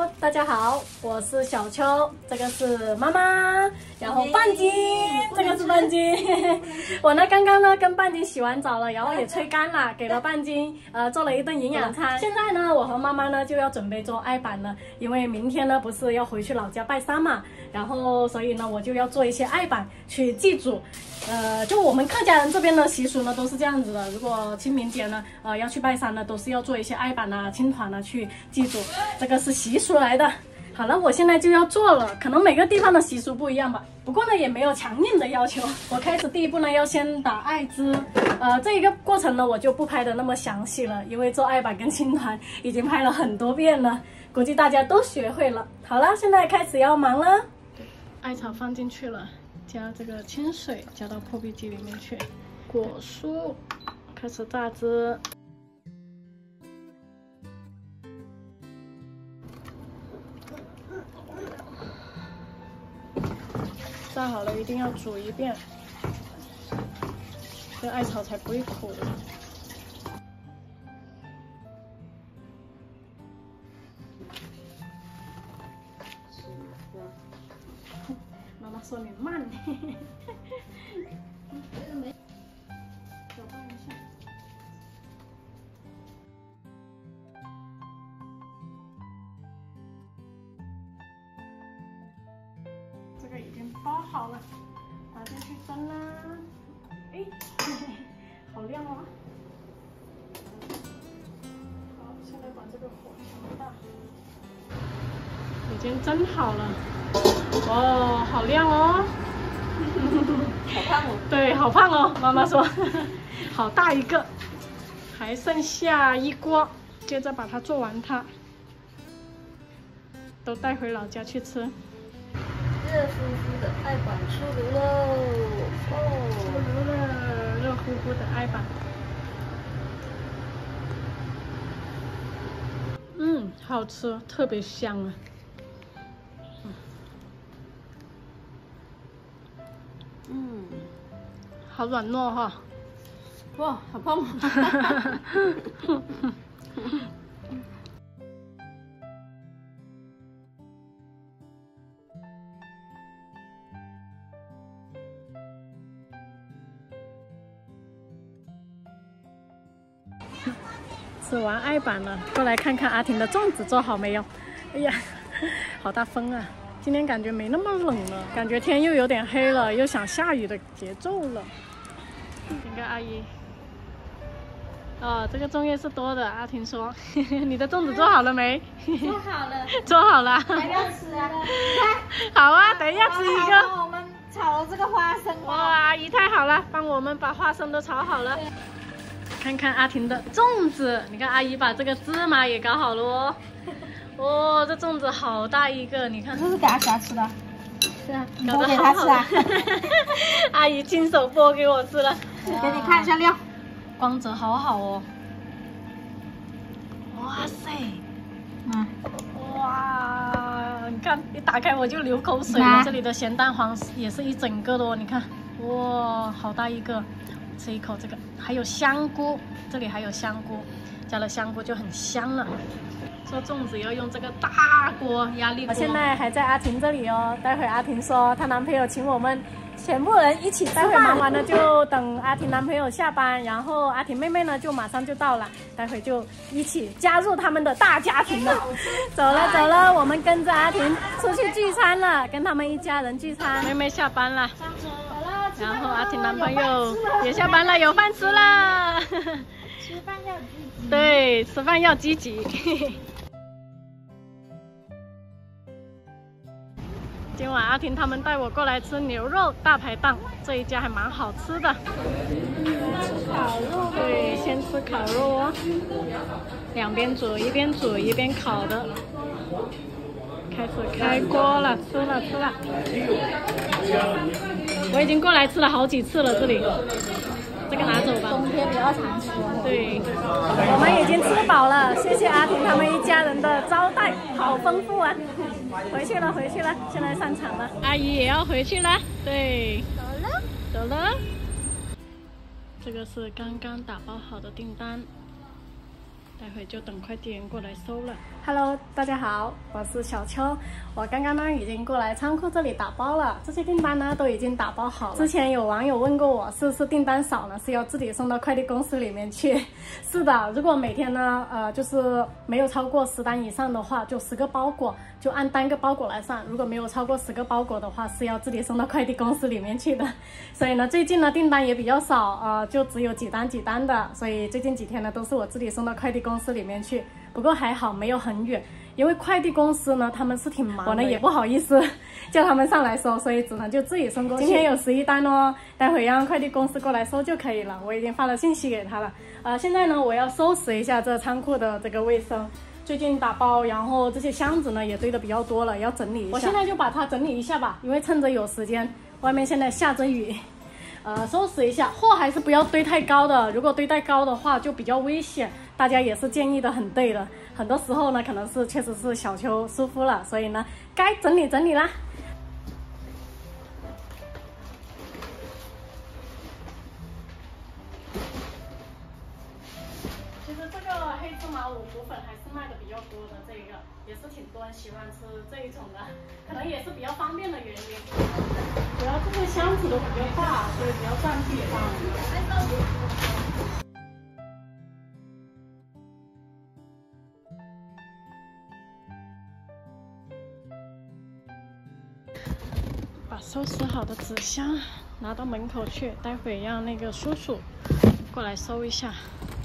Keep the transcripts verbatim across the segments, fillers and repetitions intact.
Hello， 大家好，我是小秋，这个是妈妈，然后半斤，这个是半斤。我呢刚刚呢跟半斤洗完澡了，然后也吹干了，给了半斤呃做了一顿营养餐。现在呢，我和妈妈呢就要准备做爱板了，因为明天呢不是要回去老家拜山嘛，然后所以呢我就要做一些爱板去祭祖。呃，就我们客家人这边的习俗呢，都是这样子的。如果清明节呢，呃，要去拜山呢，都是要做一些爱板啊、青团啊去祭祖，这个是习俗来的。好了，我现在就要做了，可能每个地方的习俗不一样吧。不过呢，也没有强硬的要求。我开始第一步呢，要先打艾滋，呃，这一个过程呢，我就不拍的那么详细了，因为做爱板跟青团已经拍了很多遍了，估计大家都学会了。好了，现在开始要忙了。艾草放进去了。加这个清水，加到破壁机里面去。果蔬开始榨汁，榨好了一定要煮一遍，这艾草才不会苦的。妈妈说你慢，嘿嘿嘿。搅拌一下。这个已经包好了，打进去蒸啦。哎，嘿嘿，好亮哦！好，现在把这个火调大。已经蒸好了。哦，好亮哦！ 好胖哦！ 对，好胖哦！妈妈说，好大一个，还剩下一锅，接着把它做完它，都带回老家去吃。 热乎乎的爱板出炉喽！哦， 出炉了，热乎乎的爱板。嗯，好吃，特别香啊！ 嗯， 好软糯哈！ 哇，好胖！ 吃完爱板了，过来看看阿婷的粽子做好没有？哎呀，好大风啊！今天感觉没那么冷了，感觉天又有点黑了，又想下雨的节奏了。你看阿姨，哦，这个粽叶是多的。阿婷说，呵呵，你的粽子做好了没？ 做好了， 做好了。 还要吃啊？ 好啊，等一下吃一个。 帮我们炒这个花生。 哇，阿姨太好了，帮我们把花生都炒好了。看看阿婷的粽子，你看阿姨把这个芝麻也搞好了哦。哦，这粽子好大一个，你看。 这是给阿霞吃的。是啊， 搞得好好的。阿姨亲手剥给我吃了。 给你看一下料， 光泽好好哦。哇塞， 嗯， 哇，你看一打开我就流口水了。这里的咸蛋黄也是一整个的哦，你看，哇，好大一个。吃一口这个，还有香菇，这里还有香菇，加了香菇就很香了。做粽子要用这个大锅压力锅。我现在还在阿婷这里哦，待会阿婷说她男朋友请我们全部人一起，待会忙完了就等阿婷男朋友下班，然后阿婷妹妹呢就马上就到了，待会就一起加入他们的大家庭了。走了走了，我们跟着阿婷出去聚餐了，跟他们一家人聚餐。妹妹下班了。然后阿婷男朋友也下班了，有饭吃了。 吃饭要积极。 对，吃饭要积极。今晚阿婷他们带我过来吃牛肉大排档，这一家还蛮好吃的。 吃烤肉。 对，先吃烤肉哦，两边煮，一边煮一边烤的。开始开锅了，吃了吃了。我已经过来吃了好几次了，这里。这个拿走吧。 冬天比较常吃。 对，我们已经吃饱了，谢谢阿婷他们一家人的招待，好丰富啊！回去了，回去了，现在上场了。阿姨也要回去了，对。 走了， 走了。这个是刚刚打包好的订单。 待会就等快递员过来收了。Hello， 大家好，我是小秋。我刚刚呢已经过来仓库这里打包了，这些订单呢都已经打包好了。之前有网友问过我，是不是订单少了是要自己送到快递公司里面去？是的，如果每天呢呃就是没有超过十单以上的话，就十个包裹，就按单个包裹来算。如果没有超过十个包裹的话，是要自己送到快递公司里面去的。所以呢，最近呢订单也比较少，呃，就只有几单几单的，所以最近几天呢都是我自己送到快递公司里面去。不过还好没有很远，因为快递公司呢他们是挺忙的，我呢也不好意思叫他们上来收，所以只能就自己送过去。今天有十一单哦，待会让快递公司过来收就可以了。我已经发了信息给他了。呃，现在呢我要收拾一下这仓库的这个卫生。最近打包，然后这些箱子呢也堆得比较多了，要整理一下。我现在就把它整理一下吧，因为趁着有时间，外面现在下着雨。呃，收拾一下，货还是不要堆太高的，如果堆太高的话就比较危险。大家也是建议的很对的，很多时候呢可能是确实是小秋疏忽了，所以呢该整理整理啦。其实这个黑芝麻五谷粉还是卖的比较多的，这个也是挺多人喜欢吃这一种的，可能也是比较方便的原因。主要这个箱子都比较大，所以比较占地方。把收拾好的纸箱拿到门口去，待会让那个叔叔过来收一下。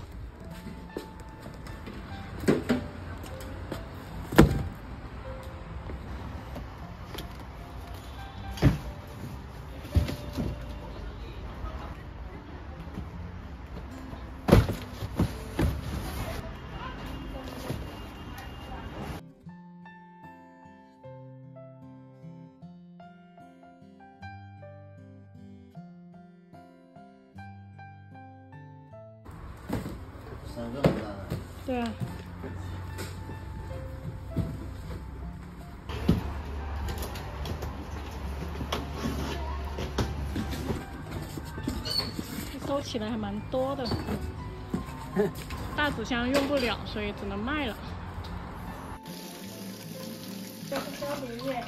三个很大的。 对啊。收起来还蛮多的，大纸箱用不了，所以只能卖了。这是消毒液。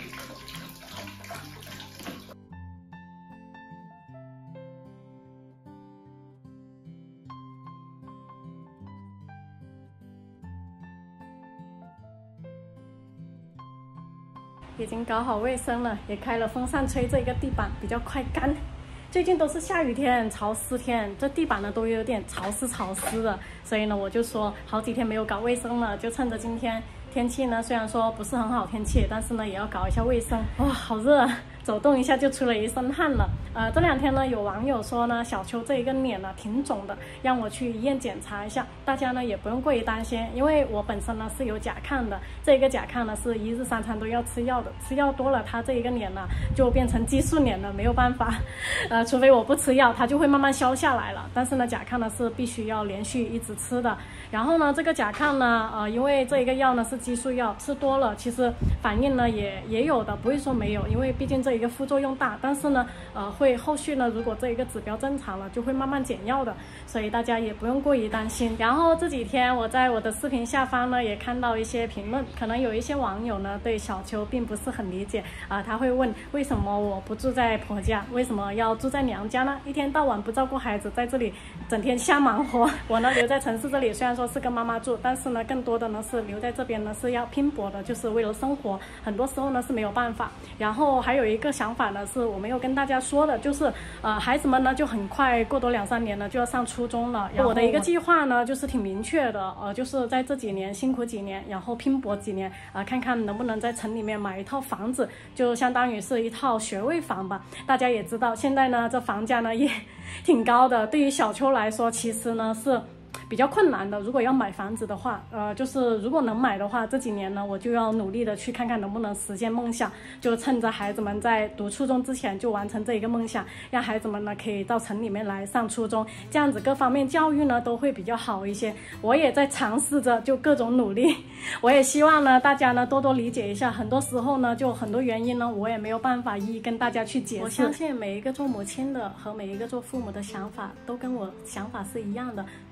已经搞好卫生了，也开了风扇吹这个地板，比较快干。最近都是下雨天、潮湿天，这地板呢都有点潮湿潮湿的，所以呢我就说好几天没有搞卫生了，就趁着今天天气呢虽然说不是很好天气，但是呢也要搞一下卫生。哇，好热啊！走动一下就出了一身汗了。呃，这两天呢，有网友说呢，小秋这一个脸呢挺肿的，让我去医院检查一下。大家呢也不用过于担心，因为我本身呢是有甲亢的，这一个甲亢呢是一日三餐都要吃药的，吃药多了，它这一个脸呢就变成激素脸了，没有办法。呃，除非我不吃药，它就会慢慢消下来了。但是呢，甲亢呢是必须要连续一直吃的。然后呢，这个甲亢呢，呃，因为这一个药呢是激素药，吃多了其实反应呢也也有的，不会说没有，因为毕竟这一个副作用大。但是呢，呃，会后续呢，如果这一个指标正常了，就会慢慢减药的，所以大家也不用过于担心。然后这几天我在我的视频下方呢，也看到一些评论，可能有一些网友呢对小秋并不是很理解啊、呃，他会问为什么我不住在婆家，为什么要住在娘家呢？一天到晚不照顾孩子，在这里整天瞎忙活。我呢留在城市这里，虽然说是跟妈妈住，但是呢，更多的呢是留在这边呢是要拼搏的，就是为了生活，很多时候呢是没有办法。然后还有一个想法呢，是我没有跟大家说的，就是呃孩子们呢就很快过多两三年呢就要上初中了。然后我的一个计划呢就是挺明确的，呃就是在这几年辛苦几年，然后拼搏几年啊、呃，看看能不能在城里面买一套房子，就相当于是一套学位房吧。大家也知道，现在呢这房价呢也挺高的，对于小秋来说，其实呢是比较困难的。如果要买房子的话，呃，就是如果能买的话，这几年呢，我就要努力的去看看能不能实现梦想，就趁着孩子们在读初中之前就完成这一个梦想，让孩子们呢可以到城里面来上初中，这样子各方面教育呢都会比较好一些。我也在尝试着就各种努力，我也希望呢大家呢多多理解一下，很多时候呢就很多原因呢我也没有办法一一跟大家去解释。我相信每一个做母亲的和每一个做父母的想法都跟我想法是一样的，出发点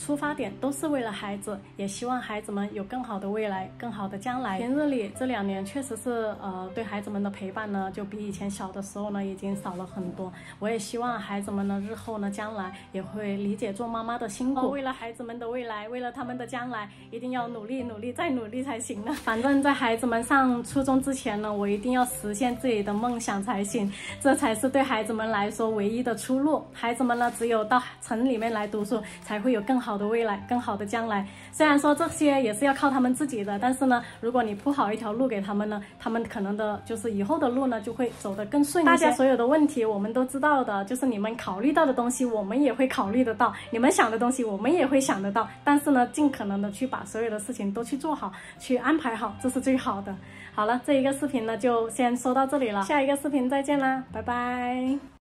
点都是为了孩子，也希望孩子们有更好的未来，更好的将来。平日里这两年确实是呃对孩子们的陪伴呢，就比以前小的时候呢已经少了很多。我也希望孩子们呢日后呢将来也会理解做妈妈的辛苦，为了孩子们的未来，为了他们的将来，一定要努力努力再努力才行呢。反正在孩子们上初中之前呢，我一定要实现自己的梦想才行，这才是对孩子们来说唯一的出路。孩子们呢只有到城里面来读书，才会有更好的未来，更好的将来。虽然说这些也是要靠他们自己的，但是呢，如果你铺好一条路给他们呢，他们可能的就是以后的路呢就会走得更顺一些。大家所有的问题我们都知道的，就是你们考虑到的东西，我们也会考虑得到；你们想的东西，我们也会想得到。但是呢，尽可能的去把所有的事情都去做好，去安排好，这是最好的。好了，这一个视频呢就先说到这里了，下一个视频再见啦，拜拜。